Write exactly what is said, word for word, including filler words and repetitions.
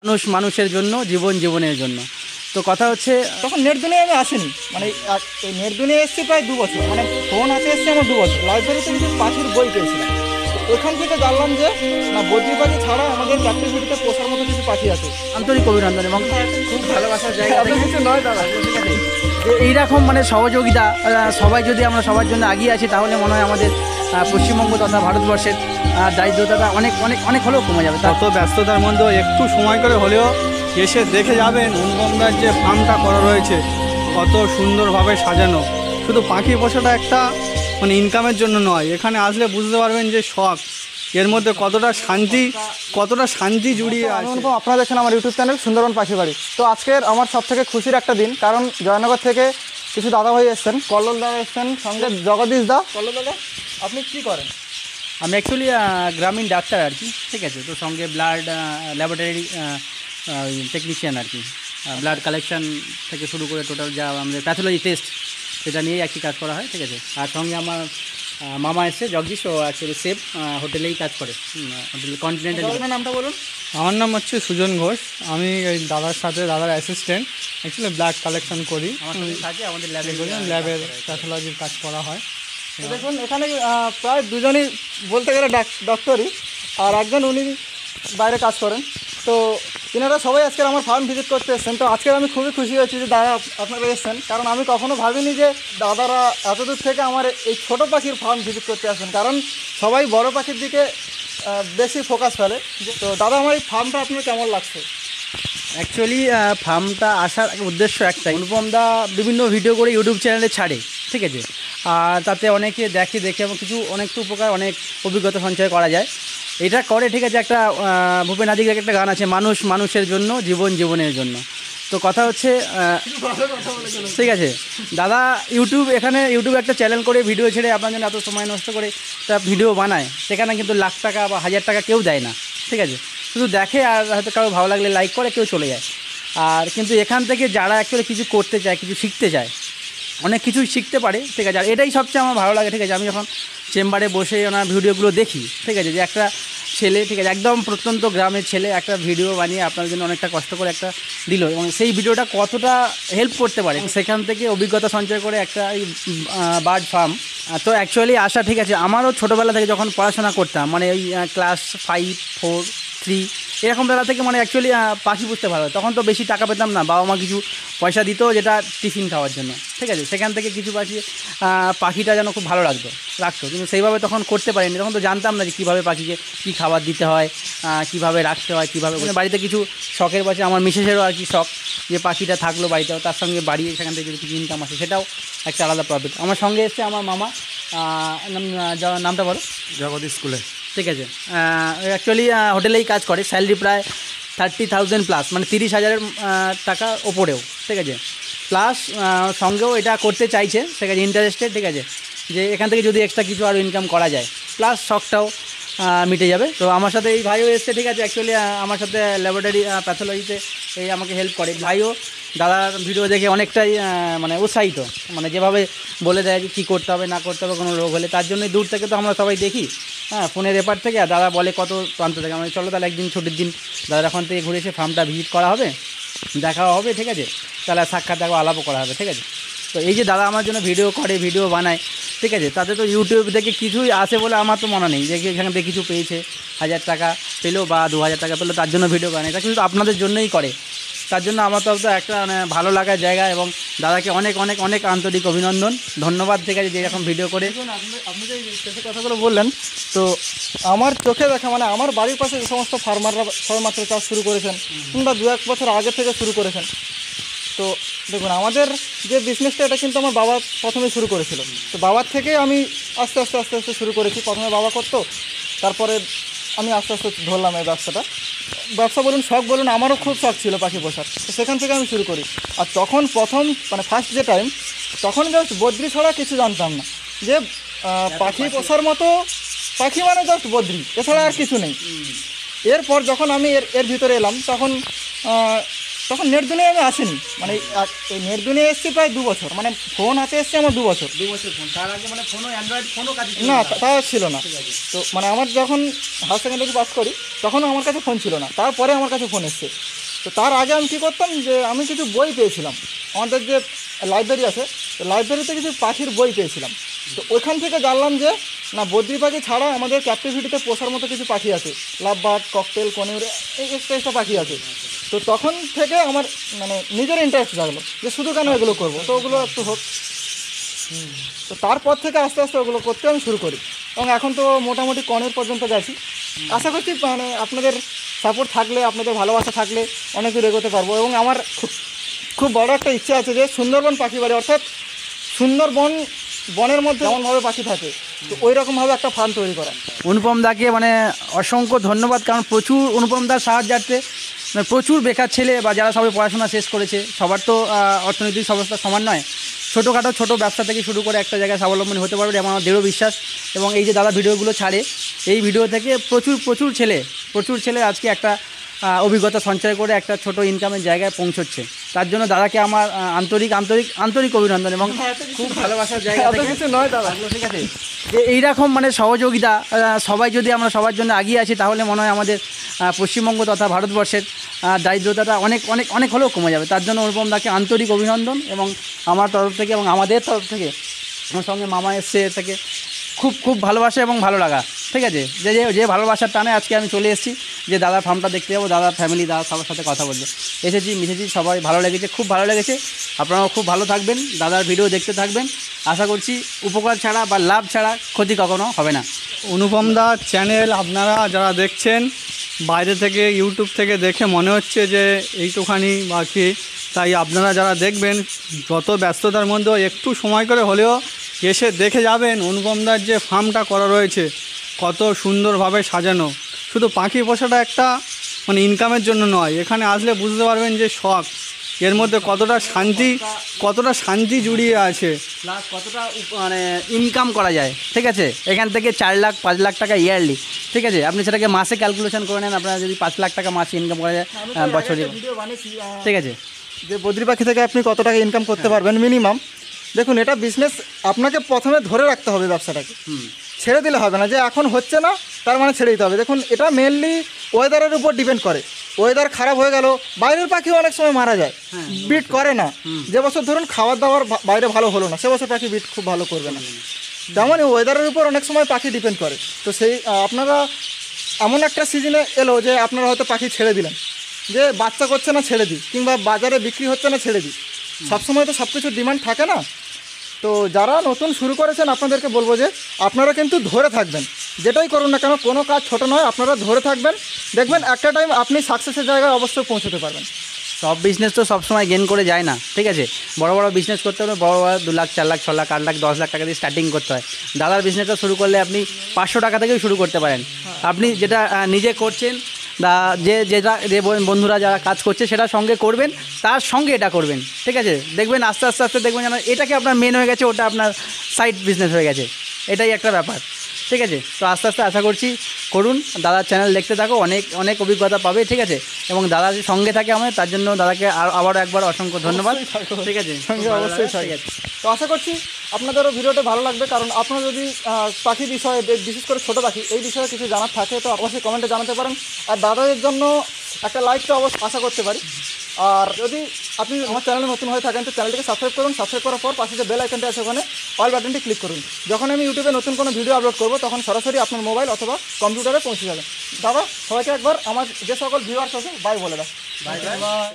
মানুষ মানুষের জন্য, জীবন জীবনের জন্য। তো কথা হচ্ছে তখন নেট দুনিয়া আমি আসিনি, মানে এই নেট দুনিয়া এসেছি প্রায় দু বছর, মানে ফোন হাতে এসছে আমার দু বছর। লাইব্রেরিতে কিছু পাখির বই পেয়েছিলাম, ওখান থেকে জানলাম যে না বদ্রি পাখি ছাড়া আমাদের ক্যাপটিভিটিতে পোষার মতো কিছু পাখি আছে। আন্তরিক অভিনন্দন এবং খুব ভালোবাসার জায়গা থেকে কিছু নয় দাদা, ঠিক আছে। এইরকম মানে সহযোগিতা সবাই যদি আমরা সবার জন্য এগিয়ে আছি তাহলে মনে হয় আমাদের পশ্চিমবঙ্গ তথা ভারতবর্ষের দারিদ্রতাটা অনেক অনেক অনেক হলেও কমে যাবে। তত ব্যস্ততার মধ্যেও একটু সময় করে হলেও এসে দেখে যাবেন অনুপমদার যে ফার্মটা করা রয়েছে কত সুন্দরভাবে সাজানো। শুধু পাখি পোষাটা একটা মানে ইনকামের জন্য নয়, এখানে আসলে বুঝতে পারবেন যে শখ এর মধ্যে কতটা শান্তি কতটা শান্তি জুড়িয়ে আছে। অনুপম, আপনারা দেখছেন আমার ইউটিউব চ্যানেল সুন্দরবন পাখি বাড়ি। তো আজকের আমার সব থেকে খুশির একটা দিন, কারণ জয়নগর থেকে কিছু দাদাভাই এসছেন, কল্লোল দাদা এসছেন, সঙ্গে জগদীশ দা। কল্লোল দাদা, আপনি কী করেন? আমি অ্যাকচুয়ালি গ্রামীণ ডাক্তার আর কি, ঠিক আছে। তো সঙ্গে ব্লাড ল্যাবরেটরি টেকনিশিয়ান আর কি, ব্লাড কালেকশান থেকে শুরু করে টোটাল যা আমাদের প্যাথোলজি টেস্ট সেটা নিয়েই একটি কাজ করা হয়, ঠিক আছে। আর সঙ্গে আমার মামা এসছে জগদীশ, ও অ্যাকচুয়ালি সেফ হোটেলেই কাজ করে, হোটেল কন্টিনেন্টাল। নামটা বলুন। আমার নাম হচ্ছে সুজন ঘোষ, আমি এই দাদার সাথে দাদার অ্যাসিস্ট্যান্ট, অ্যাকচুয়ালি ব্লাড কালেকশন করি। আমার সাথে আমাদের ল্যাবে ল্যাবের প্যাথোলজির কাজ করা হয়। দেখুন এখানে প্রায় দুজনই বলতে গেলে ডক্টরই, আর একজন উনি বাইরে কাজ করেন। তো তিনারা সবাই আজকের আমার ফার্ম ভিজিট করতে এসেছেন। তো আজকের আমি খুবই খুশি হয়েছি যে দাদা আপনারা এসেছেন, কারণ আমি কখনো ভাবিনি যে দাদারা এত দূর থেকে আমার এই ছোটো পাখির ফার্ম ভিজিট করতে আসবেন, কারণ সবাই বড় পাখির দিকে বেশি ফোকাস ফেলে। তো দাদা, আমার এই ফার্মটা আপনার কেমন লাগছে? অ্যাকচুয়ালি ফার্মটা আসার উদ্দেশ্য একটাই, অনুপমদা বিভিন্ন ভিডিও করে ইউটিউব চ্যানেলে ছাড়ে, ঠিক আছে। আর তাতে অনেকে দেখে দেখে এবং কিছু অনেকটা উপকার অনেক অভিজ্ঞতা সঞ্চয় করা যায়। এটা করে, ঠিক আছে। একটা ভূপেন হাজরিকার একটা গান আছে, মানুষ মানুষের জন্য, জীবন জীবনের জন্য। তো কথা হচ্ছে ঠিক আছে, দাদা ইউটিউব এখানে ইউটিউবে একটা চ্যানেল করে ভিডিও ছেড়ে আপনার জন্য এত সময় নষ্ট করে একটা ভিডিও বানায়, সেখানে কিন্তু লাখ টাকা বা হাজার টাকা কেউ দেয় না, ঠিক আছে। শুধু দেখে আর হয়তো কারো ভালো লাগলে লাইক করে কেউ চলে যায়। আর কিন্তু এখান থেকে যারা অ্যাকচুয়ালি কিছু করতে চায়, কিছু শিখতে চায়, অনেক কিছুই শিখতে পারে, ঠিক আছে। আর এটাই সবচেয়ে আমার ভালো লাগে, ঠিক আছে। আমি যখন চেম্বারে বসে ওনার ভিডিওগুলো দেখি, ঠিক আছে, যে একটা ছেলে, ঠিক আছে, একদম প্রত্যন্ত গ্রামের ছেলে একটা ভিডিও বানিয়ে আপনার জন্য অনেকটা কষ্ট করে একটা দিল, এবং সেই ভিডিওটা কতটা হেল্প করতে পারে, সেখান থেকে অভিজ্ঞতা সঞ্চয় করে একটা এই বার্ড ফার্ম। তো অ্যাকচুয়ালি আসা, ঠিক আছে, আমারও ছোটোবেলা থেকে যখন পড়াশোনা করতাম, মানে ওই ক্লাস ফাইভ ফোর থ্রি এরকম বেলা থেকে মানে অ্যাকচুয়ালি পাখি বুঝতে ভালো। তখন তো বেশি টাকা পেতাম না, বাবা মা কিছু পয়সা দিত যেটা টিফিন খাওয়ার জন্য, ঠিক আছে। সেখান থেকে কিছু পাখি পাখিটা যেন খুব ভালো লাগতো রাখতো, কিন্তু সেইভাবে তখন করতে পারিনি। তখন তো জানতাম না যে কীভাবে পাখিকে কী খাবার দিতে হয়, কীভাবে রাখতে হয়, কীভাবে। বাড়িতে কিছু শখের বসে আমার মিসেসেরও আর কি শখ যে পাখিটা থাকলো বাড়িতেও, তার সঙ্গে বাড়িয়ে সেখান থেকে যদি কিছু ইনকাম আসে সেটাও একটা আলাদা প্রফিট। আমার সঙ্গে এসছে আমার মামা, নামটা বলো। জগদীশ স্কুলে, ঠিক আছে। অ্যাকচুয়ালি হোটেলেই কাজ করে, স্যালারি প্রায় থার্টি থাউজেন্ড প্লাস, মানে তিরিশ হাজারের টাকা ওপরেও, ঠিক আছে। প্লাস সঙ্গেও এটা করতে চাইছে, ঠিক আছে, ইন্টারেস্টেড, ঠিক আছে, যে এখান থেকে যদি এক্সট্রা কিছু আরও ইনকাম করা যায়, প্লাস শখটাও মিটে যাবে। তো আমার সাথে এই ভাইও এসছে, ঠিক আছে। অ্যাকচুয়ালি আমার সাথে ল্যাবরেটরি প্যাথোলজিতে এই আমাকে হেল্প করে। ভাইও দাদার ভিডিও দেখে অনেকটাই মানে উৎসাহিত, মানে যেভাবে বলে দেয় যে কী করতে হবে না করতে হবে কোনো রোগ হলে, তার জন্যই দূর থেকে তো আমরা সবাই দেখি, হ্যাঁ, ফোনের এপার থেকে। আর দাদা বলে কত প্রান্ত থেকে, আমরা চলো তাহলে একদিন ছুটির দিন দাদার ওখান থেকে ঘুরে এসে ফার্মটা ভিজিট করা হবে, দেখাও হবে, ঠিক আছে। তাহলে সাক্ষাৎ দেখো, আলাপও করা হবে, ঠিক আছে। তো এই যে দাদা আমার জন্য ভিডিও করে, ভিডিও বানায়, ঠিক আছে, তাতে তো ইউটিউব থেকে কিছুই আসে বলে আমার তো মনে নেই যে এখান থেকে কিছু পেয়েছে, হাজার টাকা পেলো বা দু হাজার টাকা পেলো, তার জন্য ভিডিও বানায়। এটা কিন্তু আপনাদের জন্যই করে, তার জন্য আমার তো একটা মানে ভালো লাগার জায়গা। এবং দাদাকে অনেক অনেক অনেক আন্তরিক অভিনন্দন, ধন্যবাদ, ঠিক আছে, যে এরকম ভিডিও করে। আপনি যে শেষে কথাগুলো বললেন, তো আমার চোখে দেখা, মানে আমার বাড়ির পাশে যে সমস্ত ফার্মাররা সবেমাত্র চাষ শুরু করেছেন কিংবা দু এক বছর আগে থেকে শুরু করেছেন, তো দেখুন আমাদের যে বিজনেসটা এটা কিন্তু আমার বাবা প্রথমে শুরু করেছিল। তো বাবার থেকে আমি আস্তে আস্তে আস্তে আস্তে শুরু করেছি। প্রথমে বাবা করতো, তারপরে আমি আস্তে আস্তে ধরলাম এই ব্যবসাটা। ব্যবসা বলুন, শখ বলুন, আমারও খুব শখ ছিল পাখি পোষার, তো সেখান থেকে আমি শুরু করি। আর তখন প্রথম মানে ফার্স্ট যে টাইম, তখন জাস্ট বদ্রি ছাড়া কিছু জানতাম না, যে পাখি পোষার মতো পাখি মানে জাস্ট বদ্রি, এছাড়া আর কিছু নেই। এরপর যখন আমি এর এর ভিতরে এলাম, তখন তখন নেট দুনিয়ায় আমি আসিনি, মানে এক- এই নেট দুনিয়ায় এসেছি প্রায় দু বছর, মানে ফোন হাতে এসছে আমার দু বছর। দু বছর ফোন, তার আগে মানে ফোনও অ্যান্ড্রয়েড ফোনও কাজ না তা- তাও ছিল না। তো মানে আমার যখন হায়ার সেকেন্ডারি পাস করি তখনও আমার কাছে ফোন ছিল না, তারপরে আমার কাছে ফোন এসছে। তো তার আগে আমি কী করতাম যে আমি কিছু বই পেয়েছিলাম, আমাদের যে লাইব্রেরি আছে, তো লাইব্রেরিতে কিছু পাখির বই পেয়েছিলাম। তো ওইখান থেকে জানলাম যে না, বদ্রি পাখি ছাড়া আমাদের ক্যাপটিভিটিতে পোষার মতো কিছু পাখি আছে, লাভ বার্ড, ককটেল, কনির, এই এক্সট্রা এক্সট্রা পাখি আছে। তো তখন থেকে আমার মানে নিজের ইন্টারেস্ট জাগলো যে শুধু কেন এগুলো করবো, তো ওগুলো একটু হোক। তো তারপর থেকে আস্তে আস্তে ওগুলো করতে আমি শুরু করি, এবং এখন তো মোটামুটি কনের পর্যন্ত গেছি। আশা করছি মানে আপনাদের সাপোর্ট থাকলে, আপনাদের ভালোবাসা থাকলে অনেক দূর এগোতে পারবো। এবং আমার খুব খুব বড় একটা ইচ্ছা আছে যে সুন্দরবন পাখি বাড়ি, অর্থাৎ সুন্দরবন বনের মধ্যে এমনভাবে পাখি থাকে, তো ওই রকমভাবে একটা ফার্ম তৈরি করা। অনুপম দাকে মানে অসংখ্য ধন্যবাদ, কারণ প্রচুর অনুপম দার সাহায্যার্থে মানে প্রচুর বেকার ছেলে বা যারা সবাই পড়াশোনা শেষ করেছে, সবার তো আহ, অর্থনৈতিক অবস্থা সমান নয়, ছোটোখাটো ছোটো ব্যবসা থেকে শুরু করে একটা জায়গায় স্বাবলম্বী হতে পারবে এমন আমার দৃঢ় বিশ্বাস। এবং এই যে দাদা ভিডিওগুলো ছাড়ে, এই ভিডিও থেকে প্রচুর প্রচুর ছেলে প্রচুর ছেলে আজকে একটা আহ, অভিজ্ঞতা সঞ্চয় করে একটা ছোট ইনকামের জায়গায় পৌঁছচ্ছে। তার জন্য দাদাকে আমার আহ, আন্তরিক আন্তরিক আন্তরিক অভিনন্দন এবং খুব ভালোবাসার জায়গা এত থেকে। কিছু নয় দাদা। ঠিক আছে, যে এইরকম মানে সহযোগিতা আহ, সবাই যদি আমরা সবার জন্য এগিয়ে আছি, তাহলে মনে হয় আমাদের আহ, পশ্চিমবঙ্গ তথা ভারতবর্ষের আহ, দারিদ্রতাটা অনেক অনেক অনেক হলেও কমে যাবে। তার জন্য অনুপম দাকে আন্তরিক অভিনন্দন এবং আমার তরফ থেকে এবং আমাদের তরফ থেকে, আমার সঙ্গে মামা এসছে এর থেকে খুব খুব ভালোবাসা এবং ভালো লাগা। ঠিক আছে, যে যে যে ভালোবাসার টানে আজকে আমি চলে এসেছি যে দাদার ফার্মটা দেখতে যাবো, দাদার ফ্যামিলি, দাদা সবার সাথে কথা বলবো, এসেছি মিশেছি, সবাই ভালো লেগেছে, খুব ভালো লেগেছে। আপনারাও খুব ভালো থাকবেন, দাদার ভিডিও দেখতে থাকবেন। আশা করছি উপকার ছাড়া বা লাভ ছাড়া ক্ষতি কখনো হবে না। অনুপম দার চ্যানেল আপনারা যারা দেখছেন, বাইরে থেকে ইউটিউব থেকে দেখে মনে হচ্ছে যে এইটুখানি বাকি, তাই আপনারা যারা দেখবেন যত ব্যস্ততার মধ্যেও একটু সময় করে হলেও এসে দেখে যাবেন অনুপম দার যে ফার্মটা করা রয়েছে, কত সুন্দরভাবে সাজানো। শুধু পাখি পোষাটা একটা মানে ইনকামের জন্য নয়, এখানে আসলে বুঝতে পারবেন যে শখ, এর মধ্যে কতটা শান্তি কতটা শান্তি জুড়িয়ে আছে। প্লাস কতটা উপ- মানে ইনকাম করা যায়। ঠিক আছে, এখান থেকে চার লাখ পাঁচ লাখ টাকা ইয়ারলি, ঠিক আছে, আপনি সেটাকে মাসে ক্যালকুলেশন করে নেন, আপনারা যদি পাঁচ লাখ টাকা মাসে ইনকাম করা যায় আহ, বছরে, ভিডিও বানিয়েছি আহ, ঠিক আছে। যে বদ্রি পাখি থেকে আপনি কত টাকা ইনকাম করতে পারবেন মিনিমাম। দেখুন, এটা বিজনেস, আপনাকে প্রথমে ধরে রাখতে হবে ব্যবসাটাকে, হুম, ছেড়ে দিলে হবে না যে এখন হচ্ছে না তার মানে ছেড়ে দিতে হবে। দেখুন, এটা মেনলি ওয়েদারের উপর ডিপেন্ড করে। ওয়েদার খারাপ হয়ে গেল, বাইরের পাখি অনেক সময় মারা যায়, বিট করে না। যে বছর ধরুন খাবার দাবার ভা- বাইরে ভালো হলো না, সে বছর পাখি বিট খুব ভালো করবে না। তেমনই ওয়েদারের উপর অনেক সময় পাখি ডিপেন্ড করে। তো সেই আহ, আপনারা এমন একটা সিজনে এলো যে আপনারা হয়তো পাখি ছেড়ে দিলেন, যে বাচ্চা করছে না ছেড়ে দিই, কিংবা বাজারে বিক্রি হচ্ছে না ছেড়ে দিই। সবসময় তো সব কিছুর ডিমান্ড থাকে না। তো যারা নতুন শুরু করেছেন আপনাদেরকে বলবো যে আপনারা কিন্তু ধরে থাকবেন, যেটাই করুন না কেন, কোনো কাজ ছোট নয়, আপনারা ধরে থাকবেন, দেখবেন একটা টাইম আপনি সাকসেসের জায়গায় অবশ্যই পৌঁছতে পারবেন। সব বিজনেস তো সবসময় গেন করে যায় না। ঠিক আছে, বড় বড় বিজনেস করতে হলে বড় বড় দু লাখ চার লাখ ছ লাখ আট লাখ দশ লাখ টাকা দিয়ে স্টার্টিং করতে হয়। দাদার বিজনেসটা শুরু করলে আপনি পাঁচশো টাকা থেকেই শুরু করতে পারেন। আপনি যেটা আহ, নিজে করছেন বা যে যেটা যে বন- বন্ধুরা যারা কাজ করছে সেটা সঙ্গে করবেন, তার সঙ্গে এটা করবেন। ঠিক আছে, দেখবেন আস্তে আস্তে আস্তে দেখবেন যেন এটাকে আপনার মেন হয়ে গেছে, ওটা আপনার সাইড বিজনেস হয়ে গেছে। এটাই একটা ব্যাপার। ঠিক আছে, তো আস্তে আস্তে আশা করছি করুন, দাদার চ্যানেল দেখতে থাকো, অনেক অনেক অভিজ্ঞতা পাবে। ঠিক আছে, এবং দাদা যে সঙ্গে থাকে আমাদের, তার জন্য দাদাকে আর আবারও একবার অসংখ্য ধন্যবাদ। ঠিক আছে, সঙ্গে অবশ্যই ঠিক থাকে। আছে। তো আশা করছি আপনাদেরও ভিডিওটা ভালো লাগবে, কারণ আপনারা যদি আহ, পাখি বিষয়ে, বে- বিশেষ করে ছোটো পাখি এই বিষয়ে কিছু জানার থাকে তো অবশ্যই কমেন্টে জানাতে পারেন। আর দাদাদের জন্য একটা লাইক তো অবশ্যই আশা করতে পারি। আর যদি আপনি আমার চ্যানেলে নতুন হয়ে থাকেন তো চ্যানেলটিকে সাবস্ক্রাইব করুন। সাবস্ক্রাইব করার পর পাশে যে বেল আইকনটা আছে ওখানে অল বাটনটি ক্লিক করুন। যখন আমি ইউটিউবে নতুন কোনো ভিডিও আপলোড করবো তখন সরাসরি আপনার মোবাইল অথবা কম্পিউটারে পৌঁছে যাবে। দাদা, সবাইকে একবার আমার যে সকল ভিউয়ার্স আছে বাই বলে দাও। Bye by.